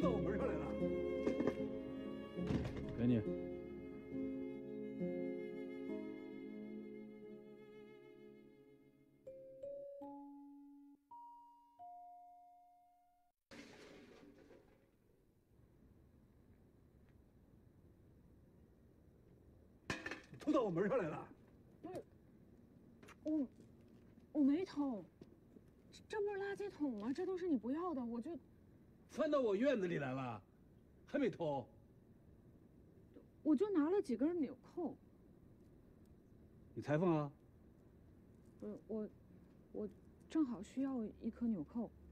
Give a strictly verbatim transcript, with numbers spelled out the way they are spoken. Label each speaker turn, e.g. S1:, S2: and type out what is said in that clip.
S1: 到我门上来了。
S2: 给你。
S1: 偷到我门上来了。
S3: 不是，我我没偷，这不是垃圾桶吗？这都是你不要的，我就
S1: 翻到我院子里来了，还没偷。
S3: 我就拿了几根纽扣。
S1: 你裁缝啊？
S3: 不是我，我正好需要一颗纽扣。